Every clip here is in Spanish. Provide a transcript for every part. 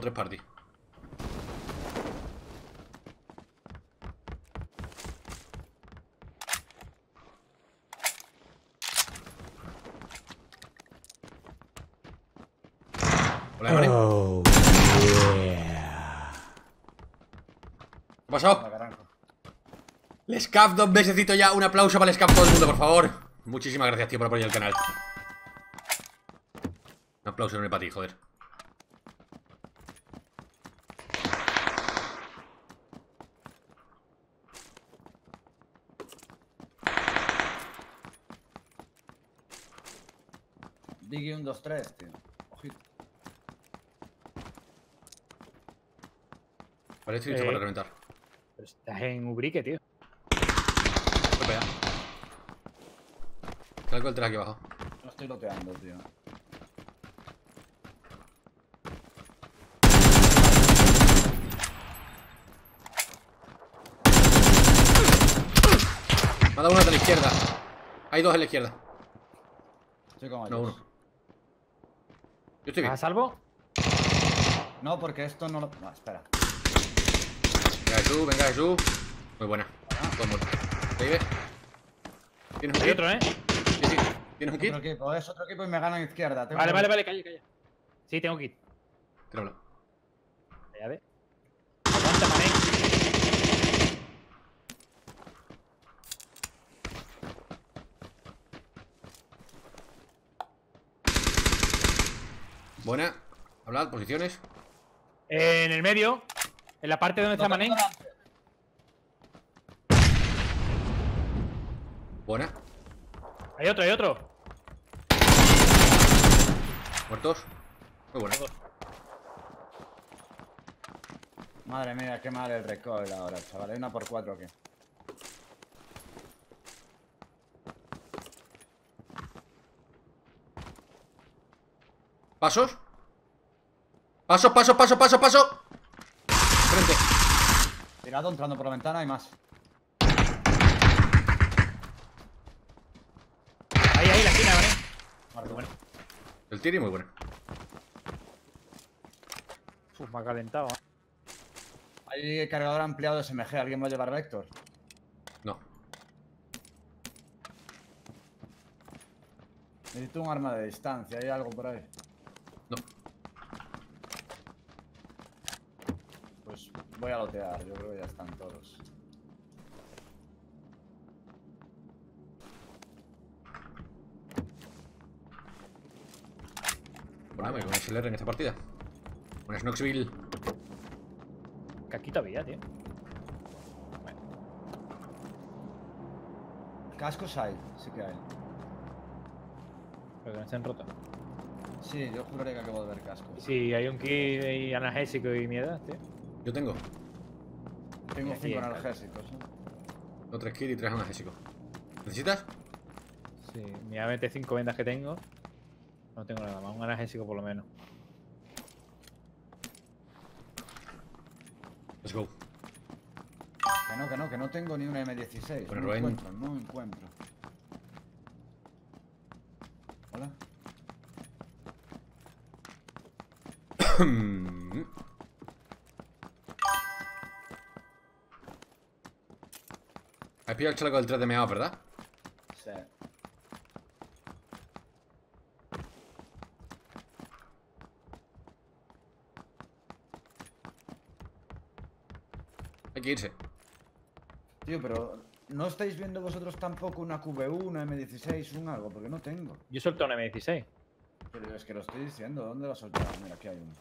3 party. Hola, Mari. Oh, yeah. ¿Qué ha pasado? El Scaf 2 mesecitos ya. Un aplauso para el Scaf todo el mundo, por favor. Muchísimas gracias, tío, por apoyar el canal. Un aplauso enorme para ti, joder. Diggy 1, 2, 3, tío. Ojito. Vale, estoy listo para reventar. Pero estás en Ubrique, tío. Voy para allá. Salgo el 3 aquí abajo. No estoy loteando, tío. Me ha dado uno de la izquierda. Hay 2 en la izquierda. Estoy con No, ellos. 1. Yo estoy bien. ¿Estás a salvo? No, porque esto no lo... No, espera. Venga, Jesús, venga, Jesús. Muy buena. Todo muerto. ¿Te vive? ¿Tienes un Hay kit? otro, ¿eh? Sí, sí. ¿Tienes un kit? Otro equipo, es otro equipo y me gana en izquierda. Tengo Vale, que- vale, vale, calla, calla. Sí, tengo kit. Tíralo. Ya ves. Aguanta, mané. Buena. Hablad, posiciones. En el medio. En la parte donde está Mané. Buena. Hay otro, hay otro. Muertos. Muy buena. Madre mía, qué mal el recoil ahora, chaval. ¿Hay 1x4 o qué? ¿Pasos? ¡Pasos, pasos, pasos, pasos, pasos! Frente. Tirado, entrando por la ventana, hay más. Ahí, ahí, la esquina, Mané. Muerto. Bueno. El tiri muy bueno. Uf, me ha calentado. Hay cargador ampliado de SMG. ¿Alguien va a llevar Vector? No. Necesito un arma de distancia. ¿Hay algo por ahí? No. Pues voy a lotear. Yo creo que ya están todos. Bueno, me voy a SLR en esta partida. Una Snoxville. Caquito había, tío. Cascos hay. Sí que hay. Pero que no estén rotos. Sí, yo juraría que acabo de ver cascos. Sí, hay un kit y analgésico y mierda, tío. Yo tengo. Tengo Aquí 5 en analgésicos. Tengo 3 kills y 3 analgésicos. ¿Necesitas? Sí, mira, mete 5 vendas que tengo. No tengo nada más, un analgésico por lo menos. Let's go. Que no tengo ni una M16. Bueno, no Rubén. encuentro, no encuentro. Hola. Has pillado el chaleco del 3 de meao, ¿verdad? Sí. Hay que irse. Tío, pero ¿no estáis viendo vosotros tampoco una QB1, una M16, un algo? Porque no tengo. Yo suelto una M16. Pero es que lo estoy diciendo. ¿Dónde lo has soltado? Mira, aquí hay uno.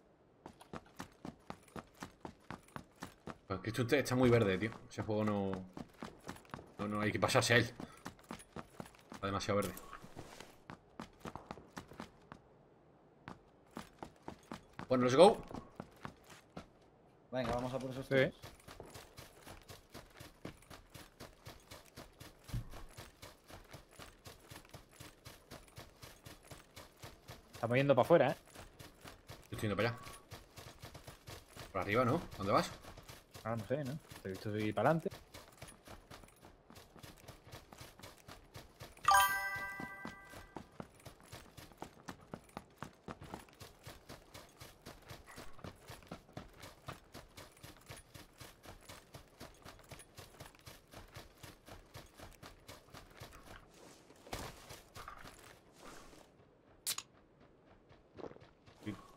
Pues que esto está muy verde, tío. Ese juego no... No hay que pasarse a él. Está demasiado verde. Bueno, let's go. Venga, vamos a por esos Sí. tíos. Estamos yendo para afuera, ¿eh? Yo estoy yendo para allá. Por arriba, ¿no? ¿Dónde vas? Ah, no sé, ¿no? Te he visto ir para adelante.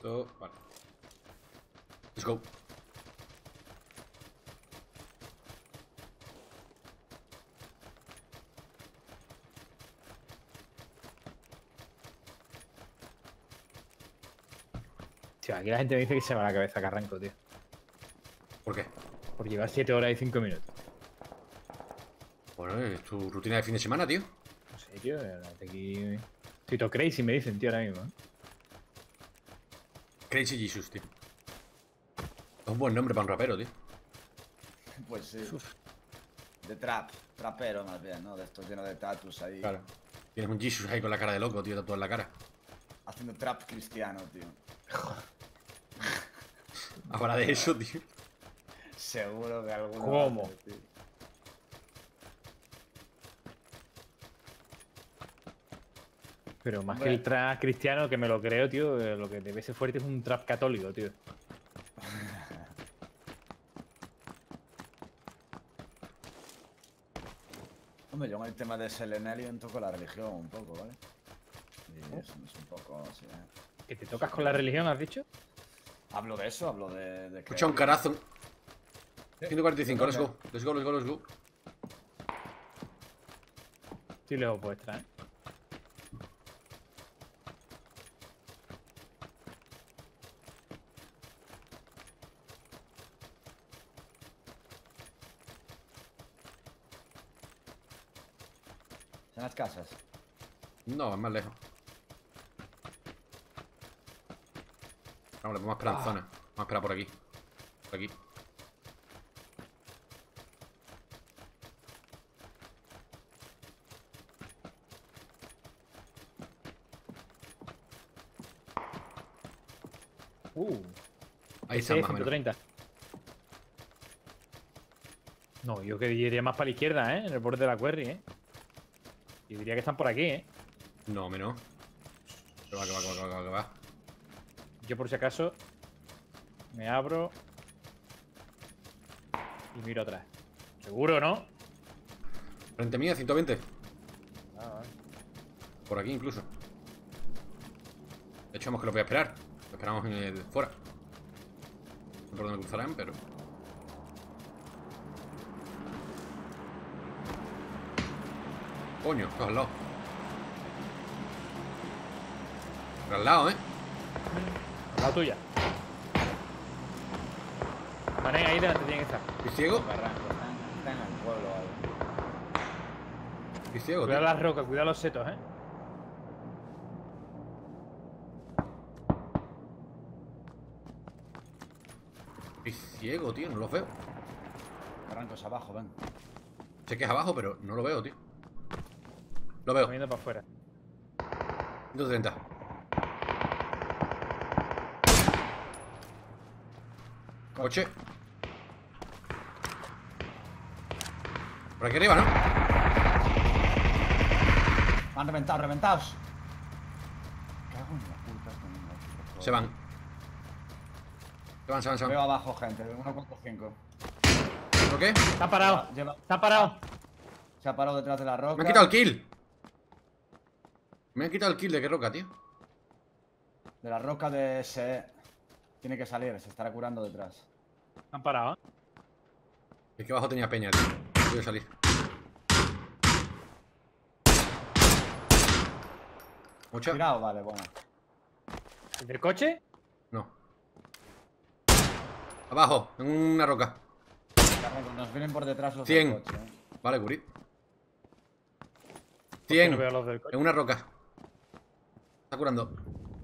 Esto... Vale. Let's go. Tío, aquí la gente me dice que se me va la cabeza que arranco, tío. ¿Por qué? Por llevar 7 horas y 5 minutos. Bueno, es tu rutina de fin de semana, tío. No sé, tío. Aquí... Estoy todo crazy, me dicen, tío, ahora mismo. Crazy Jesus, tío. Es un buen nombre para un rapero, tío. Pues sí. De trap. Trapero más bien, ¿no? De estos llenos de tatus ahí. Claro. Tienes un Jesus ahí con la cara de loco, tío, tatuado en la cara. Haciendo trap cristiano, tío. Ahora de eso, tío. Seguro que alguno. ¿Cómo? hace, tío. Pero más Hombre. que el trap cristiano, que me lo creo, tío, lo que debe ser fuerte es un trap católico, tío. Hombre, yo en el tema de Selenelio toco la religión un poco, ¿vale? Y eso es un poco así, ¿eh? ¿Que te tocas con la religión, has dicho? Hablo de eso, hablo de que... Escucha un carazo. 145, let's go. Let's go, let's go, let's go. Sí, lejos vuestra, ¿eh? En las casas. No, es más lejos. Vamos, vamos a esperar en zona. Vamos a esperar por aquí. Por aquí. Ahí está, ese más o menos. 130. No, yo que diría más para la izquierda, ¿eh? En el borde de la query, ¿eh? Yo diría que están por aquí, ¿eh? No, menos. Que va, que va, que va, que va, que va. Yo por si acaso me abro y miro atrás. ¿Seguro, no? Frente mía, 120. Ah, vale. Por aquí incluso. De hecho, vamos que lo voy a esperar. Lo esperamos en el fuera. No sé por dónde cruzarán, pero... Coño, estás al lado. Pero al lado, ¿eh? La tuya. Vale, ahí delante tiene que estar. ¿Y ciego? Barranco, están en el pueblo o algo. ¿Y ciego, Cuidado tío? las rocas, cuidado los setos, ¿eh? ¿Y ciego, tío? No los veo. Barrancos abajo, ven. Sé que es abajo, pero no lo veo, tío. Lo veo. Comiendo para afuera. 130. Coche. Por aquí arriba, ¿no? Han reventado, reventados. Cago en la puta. Se van. Se van, se van, se Veo van. abajo, gente. 1.5. ¿Por qué? Está parado. Lleva... Está parado. Se ha parado detrás de la roca. Me han quitado el kill. Me han quitado el kill de qué roca, tío. De la roca de ese. Tiene que salir, se estará curando detrás. Están parados, ¿eh? Es que abajo tenía peña, tío. Voy a salir. ¿Mucha? Tirado, vale, bueno. ¿El del coche? No. Abajo, en una roca. Nos vienen por detrás los 100. del coche, ¿eh? Vale, Gurit. Que 100. no veo los del coche. En una roca. Está curando.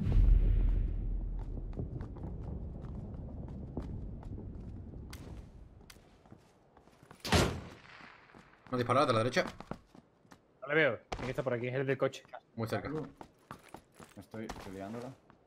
Me ha disparado de la derecha. No le veo. Tiene que estar por aquí, es el del coche. Muy cerca. Me estoy liándola.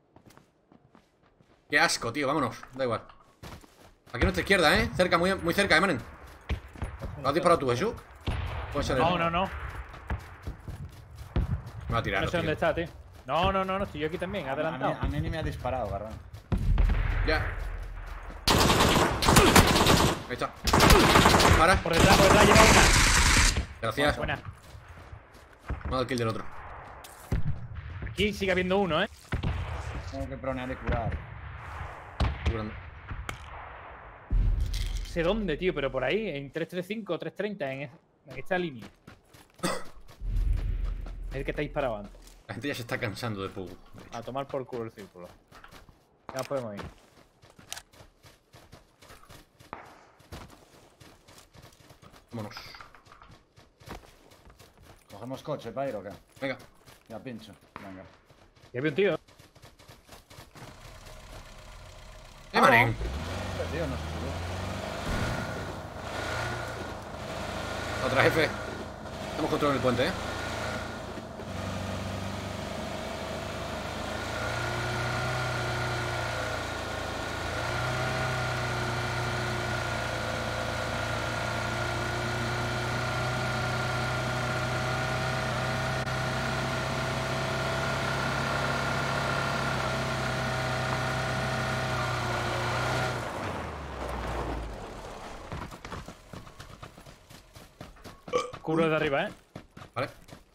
Qué asco, tío. Vámonos. Da igual. Aquí a nuestra izquierda, ¿eh? Cerca, muy cerca, Manen. ¿Lo has disparado tú, Jesús? Puede ser él. No, no, no. Me va a tirar, No sé dónde está, tío. No, no, no, no. Estoy yo aquí también, adelantado. A mí ni me ha disparado, Garrón. Ya. Ahí está. Para. Por detrás, lleva una. Gracias. Buena. Me ha dado el kill del otro. Aquí sigue habiendo uno, ¿eh? Tengo que pronear y curar. Curando. Sé dónde, tío, pero por ahí, en 335 o 330, en esta línea. Es el que está disparado antes. La gente ya se está cansando de Pug. A tomar por culo el círculo. Ya nos podemos ir. Vámonos. ¿Cogemos coche, Pyro, o qué? Venga. Ya pincho. Venga. Y había un tío. Manen! Este tío no se subió. Otra, jefe. Estamos controlando el puente, ¿eh? Cubro de arriba, Vale.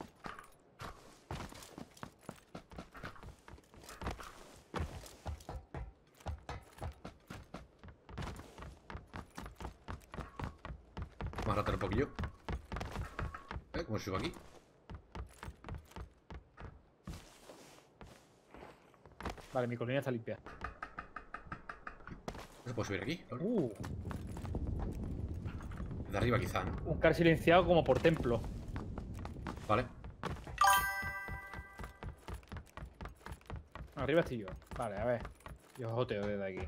Vamos a ratar un poquillo. ¿Cómo subo aquí? Vale, mi colina está limpia. ¿No se puede subir aquí? De arriba quizá, ¿no? Un car silenciado como por templo. Vale. Arriba estoy yo. Vale, a ver. Yo joteo desde aquí.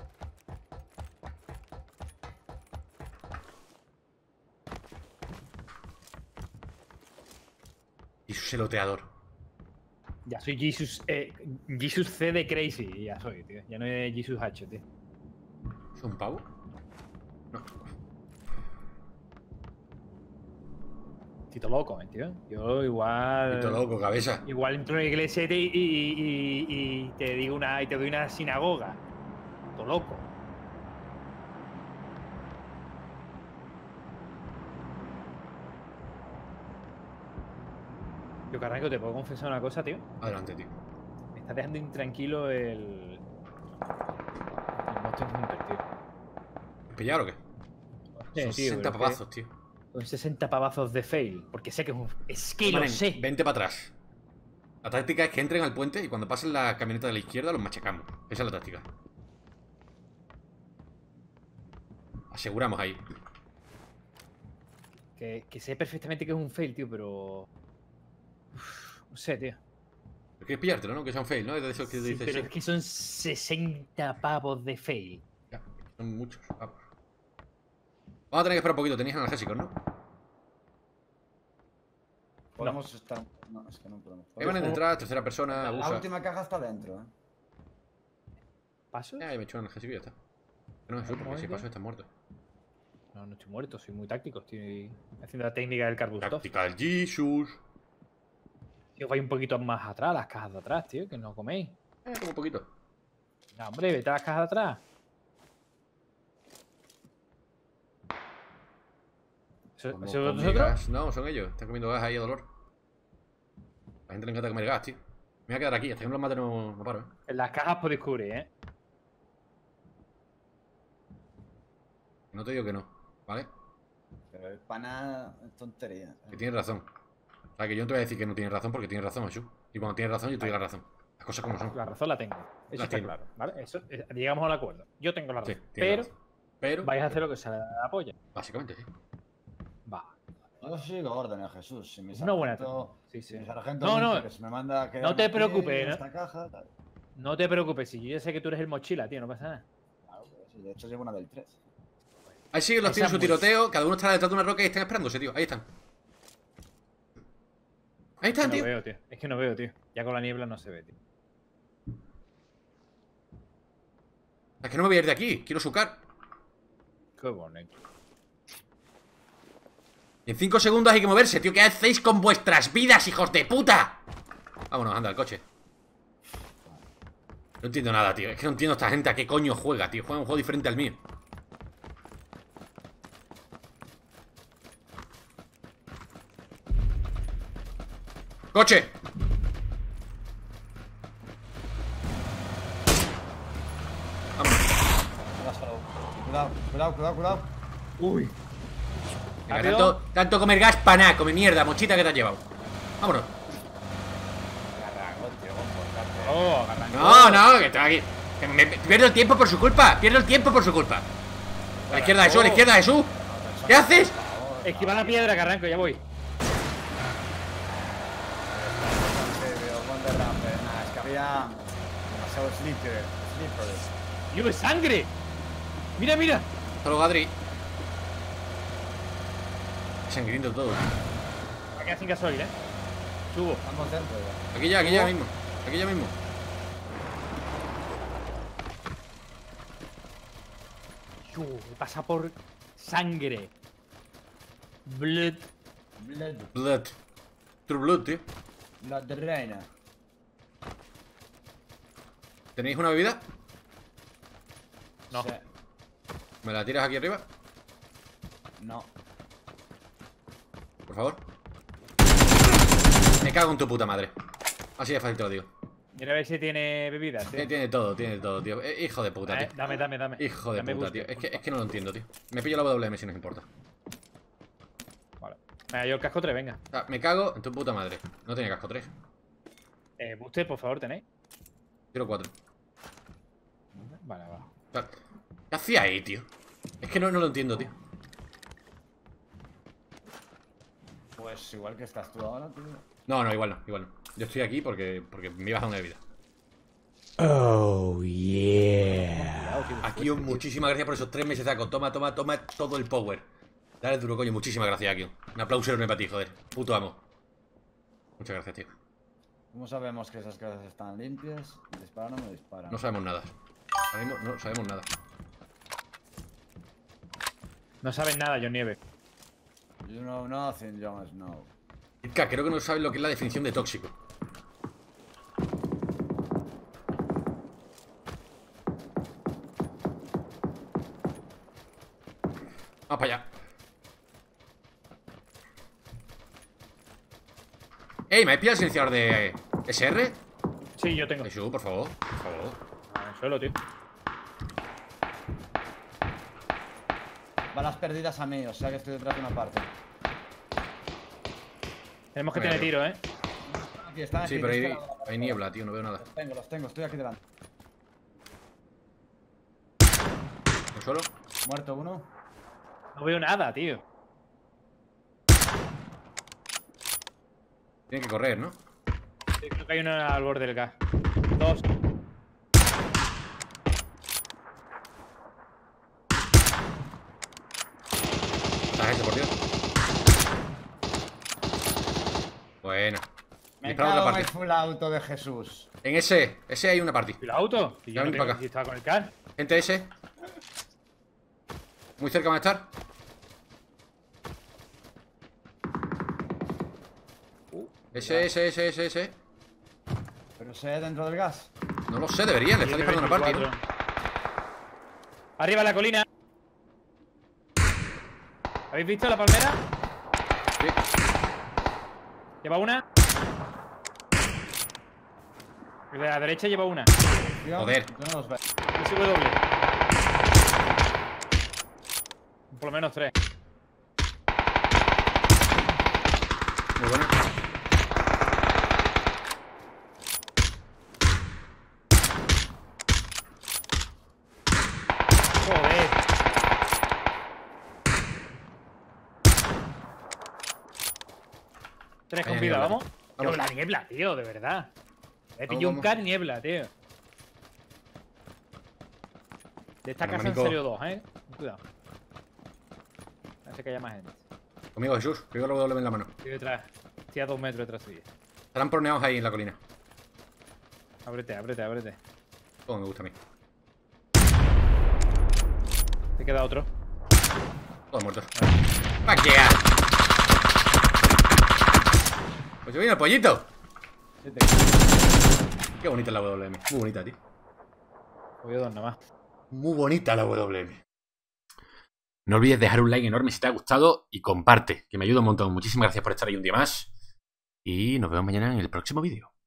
Y su seloteador. Ya soy Jesus. Jesus C de Crazy. Ya soy, tío. Ya no es Jesus H, tío. ¿Es un pavo? No. Tito loco, tío. Yo igual. Pito loco, cabeza. Igual entro en la iglesia y te digo una. Y te doy una sinagoga. Tito loco. Yo, Carranco, te puedo confesar una cosa, tío. Adelante, tío. Me está dejando intranquilo el Monster Hunter, tío. ¿Pillar o qué? Sí, Son tío, 60 pero es que pavazos, tío. Con 60 pavazos de fail. Porque sé que es un. Es que lo Manen, sé. Vente para atrás. La táctica es que entren al puente y cuando pasen la camioneta de la izquierda los machacamos. Esa es la táctica. Aseguramos ahí. Que sé perfectamente que es un fail, tío, pero. Uf, no sé, tío. Pero quieres pillártelo, ¿no? Que sea un fail, ¿no? Es de esos que Sí, dices. pero es que son 60 pavos de fail. Ya, son muchos. Vamos. Vamos a tener que esperar un poquito. Tenéis analgésicos, ¿no? Podemos estar. No, es que no podemos. Ahí van a entrar, tercera persona, La abusa. última caja está dentro, ¿Pasos? Ya, me he hecho un analgésico y ya está. No, eso, porque si paso está muerto. No, no estoy muerto, soy muy táctico. Estoy haciendo la técnica del Carbustov. Táctica del Jesus. Tío, vais un poquito más atrás, las cajas de atrás, tío, que no coméis. Como un poquito. No, hombre, vete a las cajas de atrás. Como ¿Eso con vosotros? Gas. No, son ellos. Están comiendo gas ahí a dolor. La gente le encanta comer gas, tío. Me voy a quedar aquí. Hasta que no los mate no paro, En las cajas podéis cubrir, ¿eh? No te digo que no, ¿vale? Pero el pana es tontería. Que tienes razón. O sea, que yo no te voy a decir que no tienes razón porque tienes razón, Asu. Y cuando tienes razón, yo te doy la razón. Las cosas como son. La razón la tengo. Eso La está tiene. claro, ¿vale? Eso, llegamos al acuerdo. Yo tengo la Sí, razón. tienes pero razón. Pero, vais a hacer lo que se le da la polla. básicamente, sí. Va. Yo sigo órdenes, Jesús. Si mi Es una buena sargento- Sí, sí. si mi sargento No, me no. dice que se me manda a No te quedarme aquí preocupes, en ¿no? esta caja, tal. No te preocupes, si yo ya sé que tú eres el mochila, tío, no pasa nada. Claro, pues sí, de hecho llevo una del 3. Ahí siguen los Esa tíos en su muy- tiroteo. Cada uno está detrás de una roca y están esperándose, tío. Ahí están. Ahí están, No tío. veo, tío. Es que no veo, tío. Ya con la niebla no se ve, tío. Es que no me voy a ir de aquí. Quiero sucar. Qué bonito. En 5 segundos hay que moverse, tío. ¿Qué hacéis con vuestras vidas, hijos de puta? Vámonos, anda, al coche. No entiendo nada, tío. Es que no entiendo esta gente a qué coño juega, tío. Juega un juego diferente al mío. ¡Coche! Cuidado, cuidado, cuidado. Uy. Venga, Rápido. tanto comer gas para nada, come mierda, mochita que te has llevado. Vámonos. Carranco, tío, comportarte. Oh, Garranco. No, que estoy aquí. Que pierdo el tiempo por su culpa. Pierdo el tiempo por su culpa. A la izquierda, Jesús, a la izquierda, Jesús. ¿Qué haces? Esquiva la piedra, Garranco, ya voy. Es que había demasiado slippery. ¡Llueve sangre! Mira, mira. Hasta luego, Adri. Sangriento todo. Me queda sin gasoil, Subo. Estamos dentro ya. Aquí ya mismo. Aquí ya mismo. Me pasa por sangre. Blood. Blood. True Blood, tío. La de reina. ¿Tenéis una bebida? No. Sí. ¿Me la tiras aquí arriba? No. Por favor. Me cago en tu puta madre. Así de fácil te lo digo. Mira a ver si tiene bebidas, tío. Tiene todo, tío. Hijo de puta, tío. Dame. Hijo de Dame puta, booster, tío. por Es que no lo entiendo, tío. Me pillo la WM si nos importa. Vale. Venga, yo el casco 3, venga. Ah, me cago en tu puta madre. No tenía casco 3. Booster, por favor, tenéis. Tiro 4. Vale, va. ¿Qué hacía ahí, tío? Es que no lo entiendo, tío. Pues igual que estás tú ahora, tío. No, igual no. Yo estoy aquí porque me ibas a una vida. Oh, yeah. Aquí muchísimas gracias por esos 3 meses, Zaco. Toma todo el power. Dale duro, coño. Muchísimas gracias, Akio. Un aplauso enorme para ti, joder. Puto amo. Muchas gracias, tío. ¿Cómo sabemos que esas casas están limpias? ¿Disparan o no disparan? No sabemos nada. Ahora mismo no sabemos nada. No sabes nada, John Nieve. You know nothing, Jon Snow. Itka, creo que no sabes lo que es la definición de tóxico. Vamos para allá. ¡Ey! ¿Me has pillado el silenciador de SR? Sí, yo tengo. Jesús, por favor. En el suelo, tío. Balas perdidas a mí, o sea que estoy detrás de una parte. Tenemos que Bueno. tener tiro, Aquí están aquí. Sí, pero de este lado. hay niebla, tío. No veo nada. Los tengo, estoy aquí delante. ¿En suelo? Muerto uno. No veo nada, tío. Tiene que correr, ¿no? Sí, creo que hay uno al borde del gas. 2. ¿Estás hecho, por Dios? Buena. Me Dispara otra cago en el parte. full auto de Jesús. En ese hay una party. ¿Y el auto? Y yo Ya no ven tengo para acá. si estaba con el car. Gente, ese. Muy cerca van a estar. Ese. Pero sé dentro del gas. No lo sé, deberían. Le está disparando una party, ¿no? 24. Arriba la colina. ¿Habéis visto la palmera? Sí. Lleva una. Y de la derecha lleva una. Tío, Joder. yo no los veo. SW. Por lo menos 3. Muy buena. Joder. Tres con Vaya vida, niebla. vamos. Vamos. Tío, la niebla, tío, de verdad. He Vamos, pillado un vamos. car niebla, tío. De esta Bueno, casa han manico. salido 2, Cuidado. Parece que haya más gente. Conmigo, Jesús. Pego la W en la mano. Estoy detrás. Estoy a 2 metros detrás suya. Estarán proneados ahí en la colina. Ábrete. Como me gusta a mí. Te queda otro. Todos muertos. ¡Paquea! Pues se viene el pollito. Qué bonita la WM. Muy bonita, tío. Voy a 2 nada más. Muy bonita la WM. No olvides dejar un like enorme si te ha gustado y comparte, que me ayuda un montón. Muchísimas gracias por estar ahí un día más. Y nos vemos mañana en el próximo vídeo.